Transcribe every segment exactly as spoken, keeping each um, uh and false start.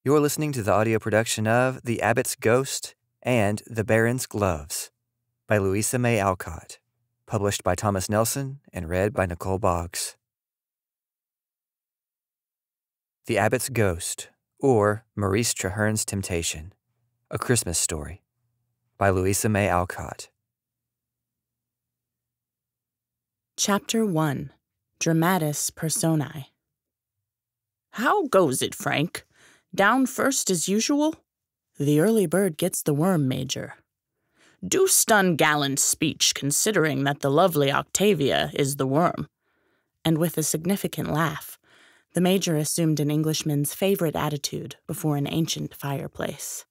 You're listening to the audio production of The Abbot's Ghost and The Baron's Gloves by Louisa May Alcott, published by Thomas Nelson and read by Nicole Boggs. The Abbot's Ghost, or Maurice Traherne's Temptation, A Christmas Story, by Louisa May Alcott. Chapter one. Dramatis Personae. How goes it, Frank? Down first as usual? The early bird gets the worm, Major. Deuced ungallant speech, considering that the lovely Octavia is the worm. And with a significant laugh, the Major assumed an Englishman's favorite attitude before an ancient fireplace.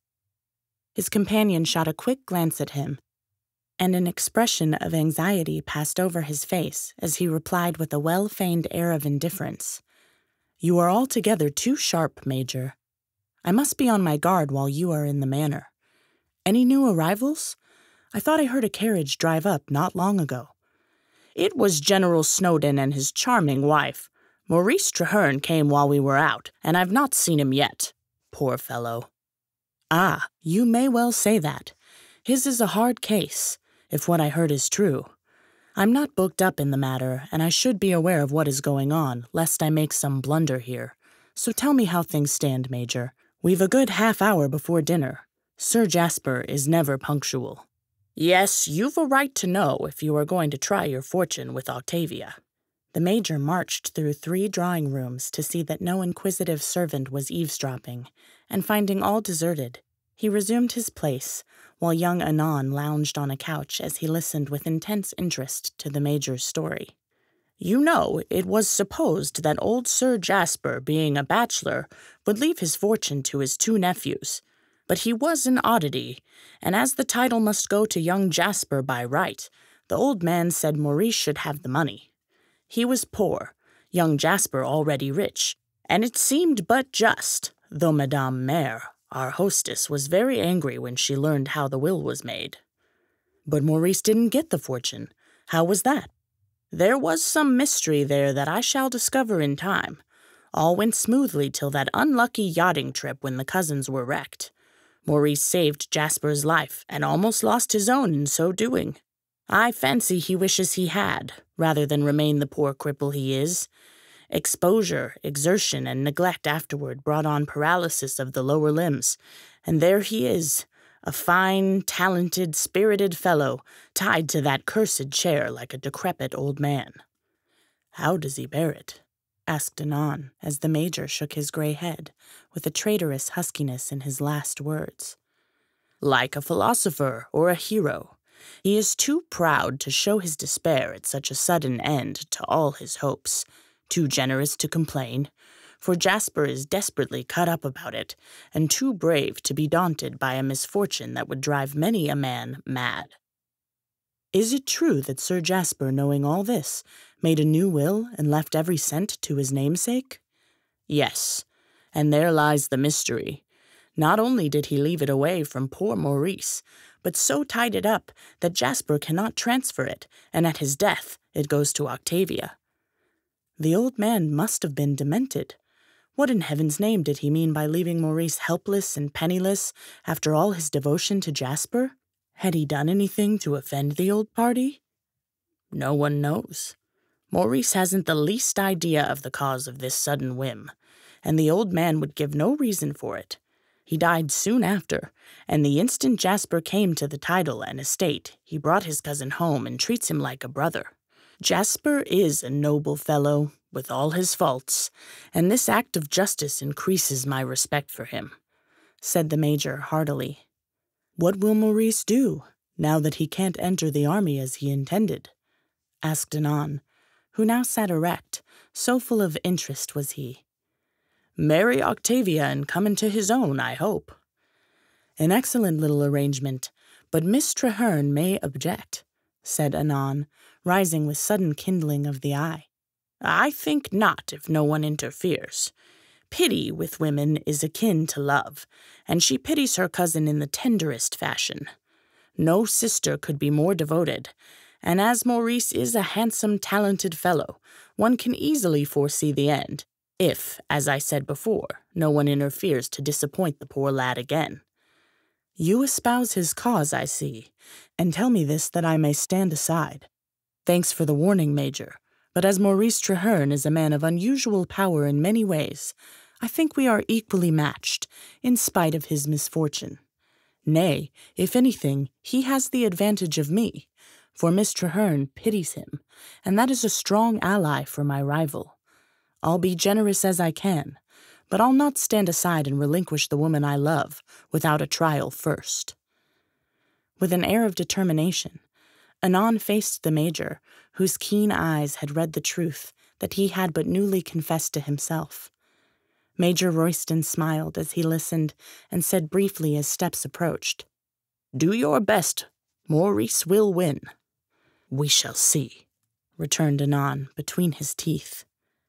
His companion shot a quick glance at him, and an expression of anxiety passed over his face as he replied with a well-feigned air of indifference. You are altogether too sharp, Major. I must be on my guard while you are in the manor. Any new arrivals? I thought I heard a carriage drive up not long ago. It was General Snowdon and his charming wife. Maurice Traherne came while we were out, and I've not seen him yet. Poor fellow. Ah, you may well say that. His is a hard case, if what I heard is true. I'm not booked up in the matter, and I should be aware of what is going on, lest I make some blunder here. So tell me how things stand, Major. We've a good half hour before dinner. Sir Jaspar is never punctual. Yes, you've a right to know if you are going to try your fortune with Octavia. The Major marched through three drawing rooms to see that no inquisitive servant was eavesdropping, and finding all deserted, he resumed his place, while young Anon lounged on a couch as he listened with intense interest to the Major's story. You know, it was supposed that old Sir Jaspar, being a bachelor, would leave his fortune to his two nephews. But he was an oddity, and as the title must go to young Jaspar by right, the old man said Maurice should have the money. He was poor, young Jaspar already rich, and it seemed but just, though Madame Maire, our hostess, was very angry when she learned how the will was made. But Maurice didn't get the fortune. How was that? There was some mystery there that I shall discover in time. All went smoothly till that unlucky yachting trip when the cousins were wrecked. Maurice saved Jaspar's life and almost lost his own in so doing. I fancy he wishes he had, rather than remain the poor cripple he is. Exposure, exertion, and neglect afterward brought on paralysis of the lower limbs, and there he is, a fine, talented, spirited fellow, tied to that cursed chair like a decrepit old man. How does he bear it? Asked Anon, as the Major shook his gray head, with a traitorous huskiness in his last words. Like a philosopher or a hero. He is too proud to show his despair at such a sudden end to all his hopes, too generous to complain, for Jaspar is desperately cut up about it, and too brave to be daunted by a misfortune that would drive many a man mad. Is it true that Sir Jaspar, knowing all this, made a new will and left every cent to his namesake? Yes, and there lies the mystery. Not only did he leave it away from poor Maurice, but so tied it up that Jaspar cannot transfer it, and at his death it goes to Octavia. The old man must have been demented. What in heaven's name did he mean by leaving Maurice helpless and penniless after all his devotion to Jaspar? Had he done anything to offend the old party? No one knows. Maurice hasn't the least idea of the cause of this sudden whim, and the old man would give no reason for it. He died soon after, and the instant Jaspar came to the title and estate, he brought his cousin home and treats him like a brother. Jaspar is a noble fellow, with all his faults, and this act of justice increases my respect for him, said the Major heartily. What will Maurice do, now that he can't enter the army as he intended? Asked Anon, who now sat erect, so full of interest was he. Marry Octavia and come into his own, I hope. An excellent little arrangement, but Miss Traherne may object, said Anon, rising with sudden kindling of the eye. I think not, if no one interferes. Pity with women is akin to love, and she pities her cousin in the tenderest fashion. No sister could be more devoted, and as Maurice is a handsome, talented fellow, one can easily foresee the end. If, as I said before, no one interferes to disappoint the poor lad again. You espouse his cause, I see, and tell me this that I may stand aside. Thanks for the warning, Major, but as Maurice Traherne is a man of unusual power in many ways, I think we are equally matched, in spite of his misfortune. Nay, if anything, he has the advantage of me, for Miss Traherne pities him, and that is a strong ally for my rival. I'll be generous as I can, but I'll not stand aside and relinquish the woman I love without a trial first. With an air of determination, Anon faced the Major, whose keen eyes had read the truth that he had but newly confessed to himself. Major Royston smiled as he listened and said briefly as steps approached, "Do your best. Maurice will win." "We shall see," returned Anon between his teeth.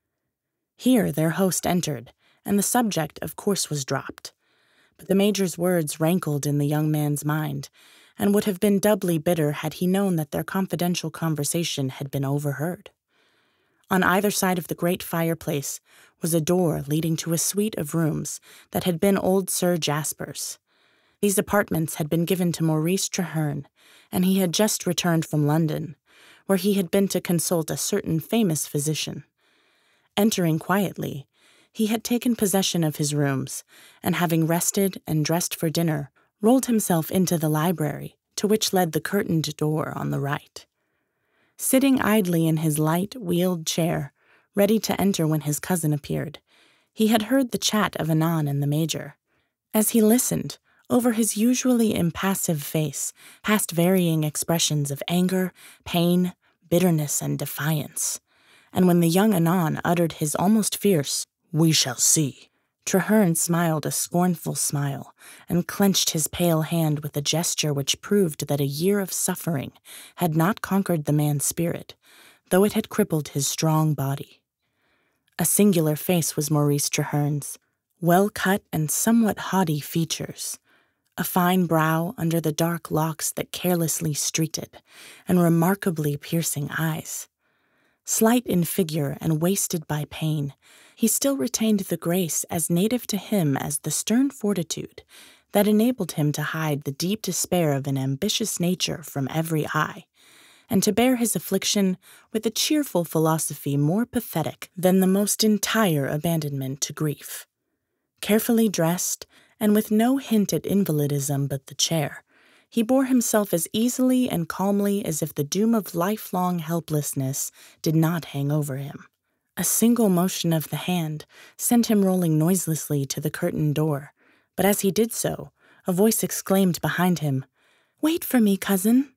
Here their host entered, and the subject, of course, was dropped. But the Major's words rankled in the young man's mind, and would have been doubly bitter had he known that their confidential conversation had been overheard. On either side of the great fireplace was a door leading to a suite of rooms that had been old Sir Jaspar's. These apartments had been given to Maurice Traherne, and he had just returned from London, where he had been to consult a certain famous physician. Entering quietly, he had taken possession of his rooms, and having rested and dressed for dinner, rolled himself into the library, to which led the curtained door on the right. Sitting idly in his light, wheeled chair, ready to enter when his cousin appeared, he had heard the chat of Anon and the Major. As he listened, over his usually impassive face passed varying expressions of anger, pain, bitterness, and defiance. And when the young Anon uttered his almost fierce, "We shall see," Traherne smiled a scornful smile and clenched his pale hand with a gesture which proved that a year of suffering had not conquered the man's spirit, though it had crippled his strong body. A singular face was Maurice Traherne's, well-cut and somewhat haughty features, a fine brow under the dark locks that carelessly streaked it, and remarkably piercing eyes. Slight in figure and wasted by pain, he still retained the grace as native to him as the stern fortitude that enabled him to hide the deep despair of an ambitious nature from every eye, and to bear his affliction with a cheerful philosophy more pathetic than the most entire abandonment to grief. Carefully dressed, and with no hint at invalidism but the chair, he bore himself as easily and calmly as if the doom of lifelong helplessness did not hang over him. A single motion of the hand sent him rolling noiselessly to the curtained door, but as he did so, a voice exclaimed behind him, "Wait for me, cousin."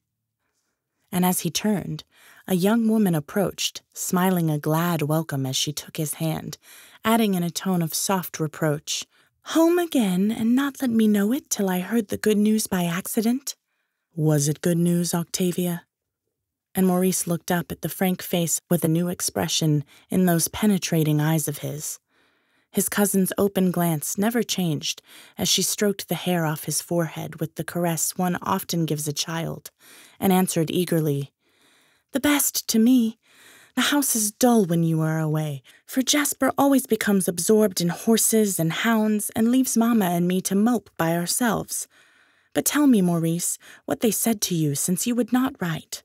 And as he turned, a young woman approached, smiling a glad welcome as she took his hand, adding in a tone of soft reproach, "Home again, and not let me know it till I heard the good news by accident?" "Was it good news, Octavia?" And Maurice looked up at the frank face with a new expression in those penetrating eyes of his. His cousin's open glance never changed as she stroked the hair off his forehead with the caress one often gives a child, and answered eagerly, "The best to me. The house is dull when you are away, for Jaspar always becomes absorbed in horses and hounds and leaves Mamma and me to mope by ourselves. But tell me, Maurice, what they said to you since you would not write."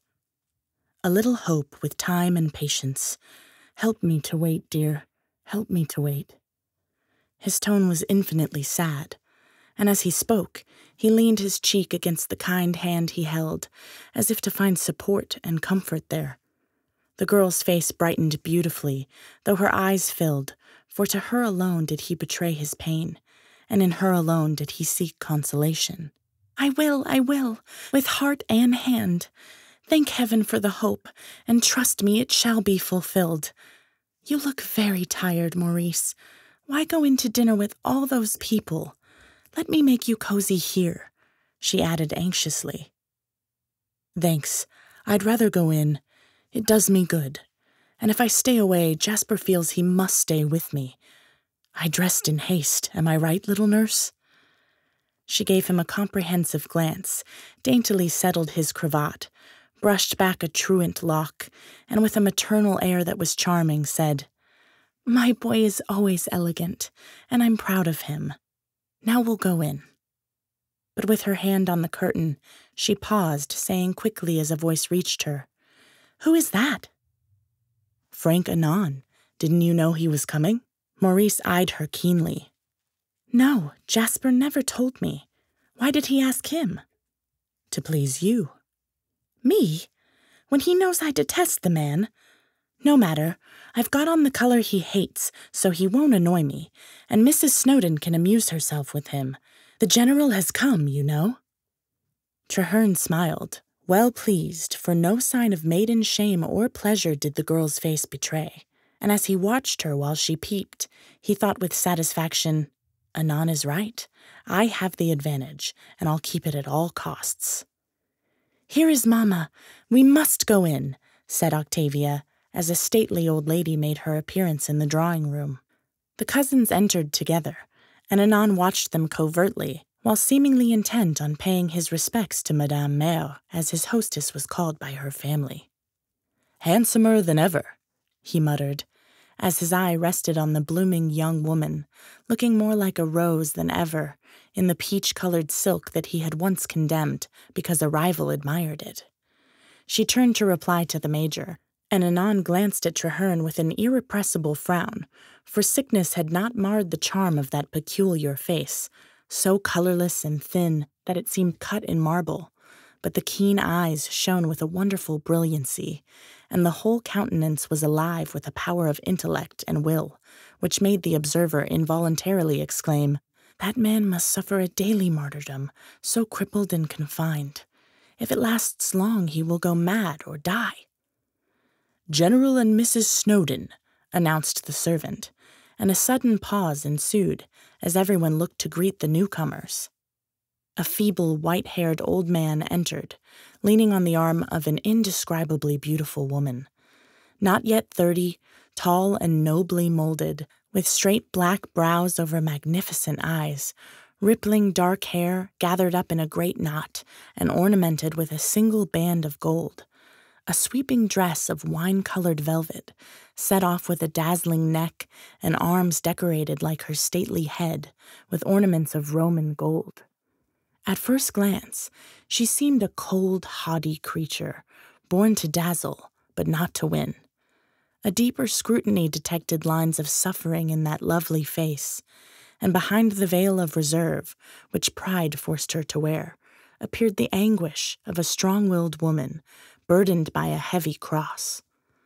"A little hope with time and patience. Help me to wait, dear. Help me to wait." His tone was infinitely sad, and as he spoke, he leaned his cheek against the kind hand he held, as if to find support and comfort there. The girl's face brightened beautifully, though her eyes filled, for to her alone did he betray his pain, and in her alone did he seek consolation. "I will, I will, with heart and hand. Thank heaven for the hope, and trust me it shall be fulfilled. You look very tired, Maurice. Why go in to dinner with all those people? Let me make you cozy here," she added anxiously. "Thanks. I'd rather go in. It does me good. And if I stay away, Jaspar feels he must stay with me. I dressed in haste, am I right, little nurse?" She gave him a comprehensive glance, daintily settled his cravat, brushed back a truant lock, and with a maternal air that was charming, said, My boy is always elegant, and I'm proud of him. Now we'll go in." But with her hand on the curtain, she paused, saying quickly as a voice reached her, "Who is that?" "Frank Anon. Didn't you know he was coming?" Maurice eyed her keenly. "No, Jaspar never told me. Why did he ask him?" "To please you." "Me? When he knows I detest the man? No matter. I've got on the color he hates, so he won't annoy me, and Missus Snowdon can amuse herself with him. The general has come, you know." Traherne smiled, well pleased, for no sign of maiden shame or pleasure did the girl's face betray, and as he watched her while she peeped, he thought with satisfaction, "Anon is right. I have the advantage, and I'll keep it at all costs." "Here is Mamma. We must go in," said Octavia, as a stately old lady made her appearance in the drawing-room. The cousins entered together, and Anon watched them covertly, while seemingly intent on paying his respects to Madame Mère, as his hostess was called by her family. "Handsomer than ever," he muttered, as his eye rested on the blooming young woman, looking more like a rose than ever, in the peach-colored silk that he had once condemned because a rival admired it. She turned to reply to the Major, and Anon glanced at Traherne with an irrepressible frown, for sickness had not marred the charm of that peculiar face, so colorless and thin that it seemed cut in marble, but the keen eyes shone with a wonderful brilliancy, and the whole countenance was alive with a power of intellect and will, which made the observer involuntarily exclaim, "That man must suffer a daily martyrdom, so crippled and confined. If it lasts long, he will go mad or die." "General and Missus Snowdon," announced the servant, and a sudden pause ensued as everyone looked to greet the newcomers. A feeble, white-haired old man entered, leaning on the arm of an indescribably beautiful woman. Not yet thirty, tall and nobly molded, with straight black brows over magnificent eyes, rippling dark hair gathered up in a great knot and ornamented with a single band of gold. A sweeping dress of wine-colored velvet, set off with a dazzling neck and arms decorated like her stately head with ornaments of Roman gold. At first glance, she seemed a cold, haughty creature, born to dazzle, but not to win. A deeper scrutiny detected lines of suffering in that lovely face, and behind the veil of reserve, which pride forced her to wear, appeared the anguish of a strong-willed woman, burdened by a heavy cross.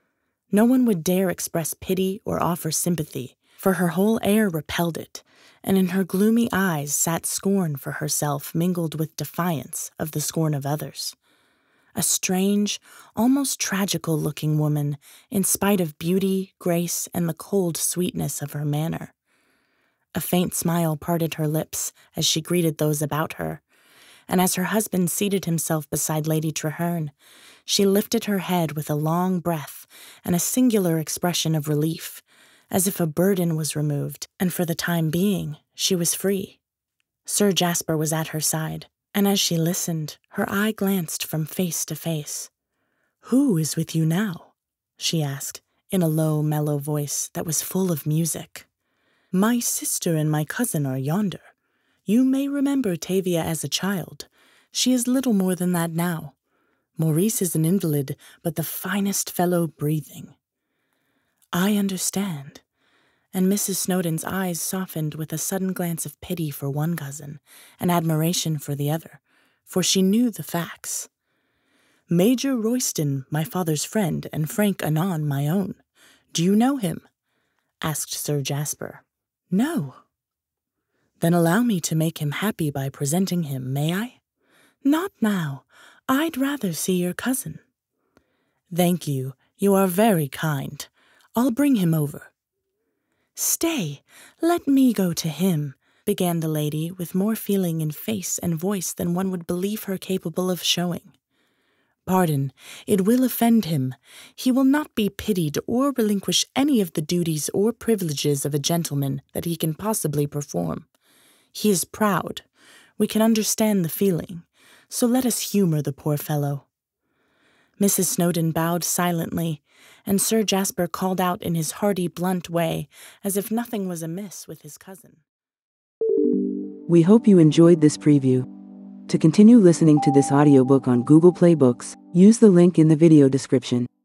No one would dare express pity or offer sympathy, for her whole air repelled it, and in her gloomy eyes sat scorn for herself mingled with defiance of the scorn of others. A strange, almost tragical-looking woman, in spite of beauty, grace, and the cold sweetness of her manner. A faint smile parted her lips as she greeted those about her, and as her husband seated himself beside Lady Traherne, she lifted her head with a long breath and a singular expression of relief, as if a burden was removed, and for the time being, she was free. Sir Jaspar was at her side, and as she listened, her eye glanced from face to face. "Who is with you now?" she asked, in a low, mellow voice that was full of music. "My sister and my cousin are yonder. You may remember Tavia as a child. She is little more than that now. Maurice is an invalid, but the finest fellow breathing." "I understand." And Missus Snowdon's eyes softened with a sudden glance of pity for one cousin and admiration for the other, for she knew the facts. "Major Royston, my father's friend, and Frank Anon, my own. Do you know him?" asked Sir Jaspar. "No." "Then allow me to make him happy by presenting him, may I?" "Not now. I'd rather see your cousin." "Thank you. You are very kind. I'll bring him over." "Stay, let me go to him," began the lady with more feeling in face and voice than one would believe her capable of showing. "Pardon, it will offend him. He will not be pitied or relinquish any of the duties or privileges of a gentleman that he can possibly perform. He is proud. We can understand the feeling, so let us humor the poor fellow." Missus Snowdon bowed silently, and Sir Jaspar called out in his hearty, blunt way, as if nothing was amiss with his cousin. We hope you enjoyed this preview. To continue listening to this audiobook on Google Play Books, use the link in the video description.